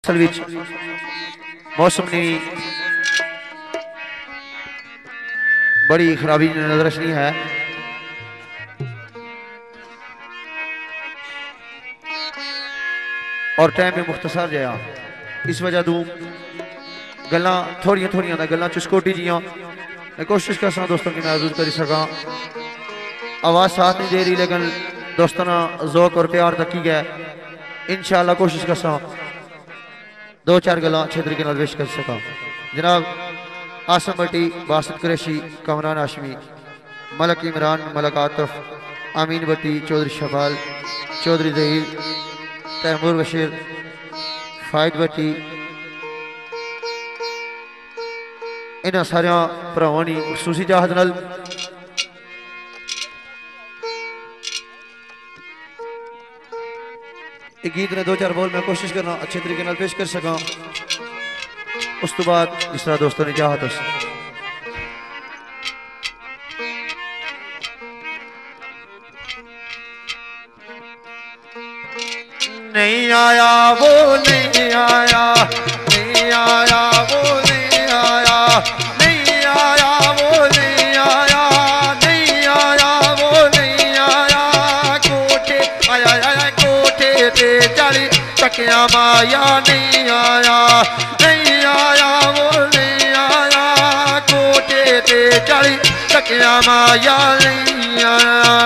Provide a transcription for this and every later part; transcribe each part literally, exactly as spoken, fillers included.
असल विच मौसम ने बड़ी खराबी नजर रखनी है। और टाइम में मुख्तसर जया इस वजह तू गल्लां थोड़ियां थोड़ियां गल्लां चुस्कोटी जियां मैं कोशिश कर सका दोस्तों की महसूस कर सका। आवाज़ साथ नहीं दे रही लेकिन दोस्ताना ज़ौक और प्यार तक ही गया। इंशाअल्लाह कोशिश कर सका दो चार गल्लां अच्छे तरीके नाल पेश कर सका। जनाब आसम भट्टी, बासित कुरैशी, कमरान हाशमी, मलक इमरान, मलक आतफ, आमीन भट्टी, चौधरी शफाल, चौधरी जहीर, तैमूर बशीर, फायद भट्टी, इन्हां सारियां भरावां दी खसूसी चाहत नाल एक गीत ने दो चार बोल मैं कोशिश करना अच्छे तरीके नाल पेश कर सका। उस तो बाद जिस तरह दोस्तों ने चाहत उस नहीं आया वो नहीं आया, नहीं आया वो नहीं आया, नहीं आया वो नहीं आया, नहीं आया वो नहीं आया। कोठे आया आया कोठे ते चढ़ी तकिया माया नहीं आया, नहीं आया वो नहीं आया। कोठे ते चढ़ी तकिया माया नहीं आया।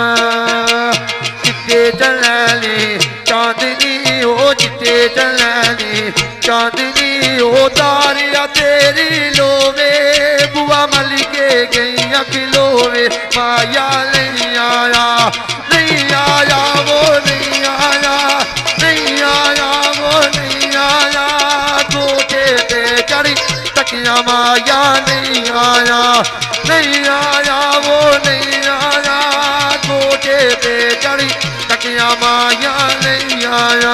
चिट्टे चलने चांदनी हो, चिट्टे चलने चांदनी हो, तारिया तेरी लोवे बुआ मल के गई अखिलोवे। माया नहीं आया, नहीं आया वो नहीं आया, नहीं आया वो नहीं आया। कोठे पे चढ़ी तकिया माया नहीं आया, नहीं आया वो नहीं आया। कोठे पे चढ़ी तकिया माया नहीं आया।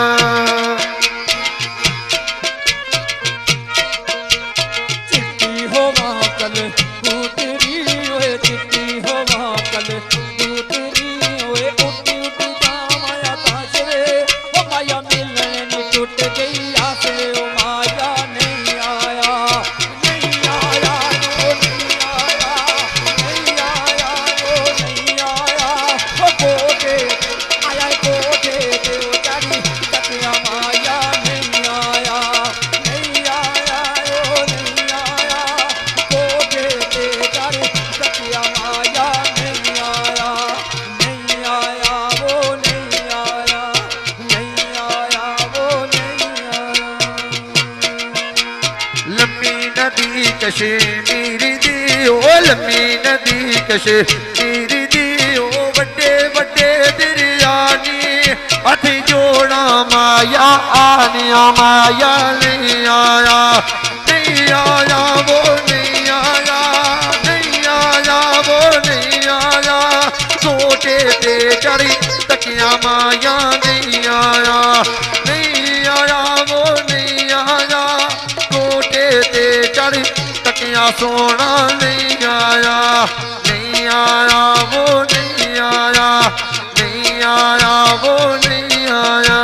चिट्टी हो वहाँ कल कूतरी ओए, चिट्टी हो वहाँ कल कूतरी ओए। उठी उठी जा माया ताशरे ओ माया मिलने नु टूट गई आसे। ओ माया नहीं आया, नहीं आया वो नहीं आया, नहीं आया वो नहीं आया। ओ कोठे आया कोठे पे चढ़ी तकिया माया नहीं आया, नहीं आया वो नहीं आया। कोठे पे चढ़ी तकिया माया नहीं आया, नहीं आया वो नहीं आया, नहीं आया वो नहीं आया। लम्मी नदी कश्मीरी दी ओ, लम्मी नदी कश्मीरी दी ओ। बड़े बड़े दरियानी हथ जोड़ा माया आनिया, माया नहीं आया, नहीं आया वो नहीं आया, नहीं आया वो नहीं आया। कोठे पे चढ़ी तकिया माया नहीं आया, नहीं आया वो नहीं आया। कोठे पे चढ़ी तकिया सोना नहीं आया, नहीं आया वो नहीं आया, नहीं आया वो नहीं आया।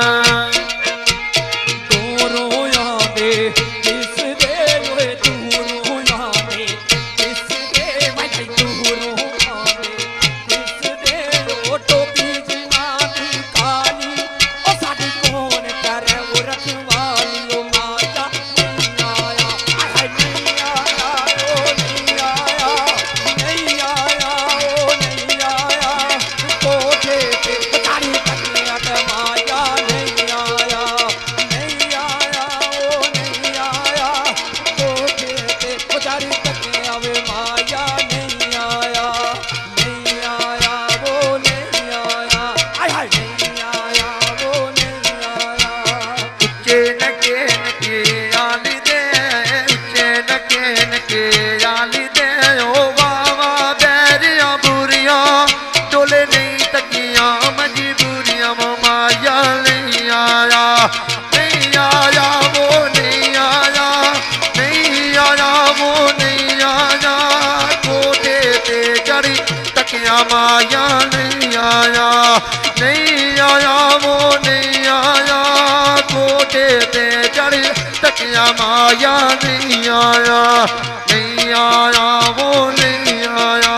दूरों यादे किस दे ओए, दूरों यादे किस दे मैं दूरों यादे किस दे। ओ टोपी जिना दी काली ओ साडी कौन करे वो रखवाली। ओ माया नहीं आया, आय नहीं आया ओ नहीं आया, नहीं आया ओ नहीं आया। कोठे पे चढ़ी तकिया ते माया नहीं आया, नहीं आया ओ नहीं आया। कोठे पे चढ़ी तकिया वे माया नहीं आया, नहीं आया वो नहीं आया, आय हाय नहीं आया वो नहीं आया। उच्चे नके नके आली दे, उच्चे नके नके आली दे। ओ वावा बैरिया बुरिया डोले नहीं तकिया मजबूरिया। वो माया नहीं आया, नहीं आया वो नहीं आया, नहीं आया वो नहीं आया। कोठे पे चढ़ी तकिया माया नहीं आया, नहीं आया वो नहीं आया। कोठे ते चढ़ तकिया माया नहीं आया नहीं आया वो नहीं आया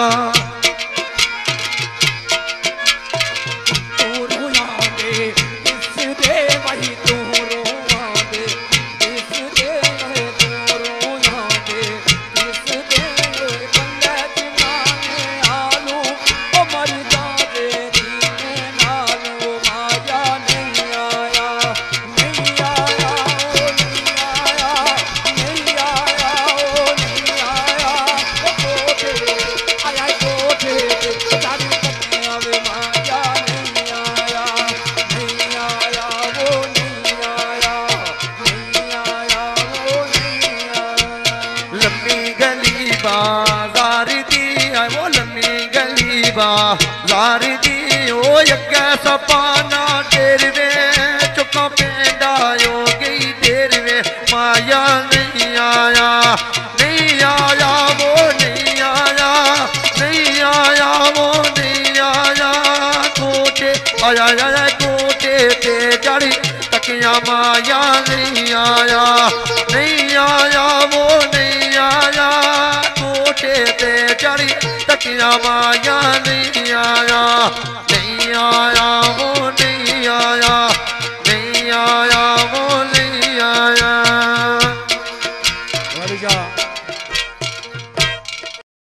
बाजार दी ओ यज्ञा सपाना तेरवे चुका पेंडा हो गई तेरवे माया नहीं आया नहीं आया वो नहीं आया नहीं आया वो नहीं आया कोटे आया आया कोटे ते चढ़ी तकिया माया नहीं आया नहीं आया वो नहीं आया कोटे ते चढ़ी तकिया माया नहीं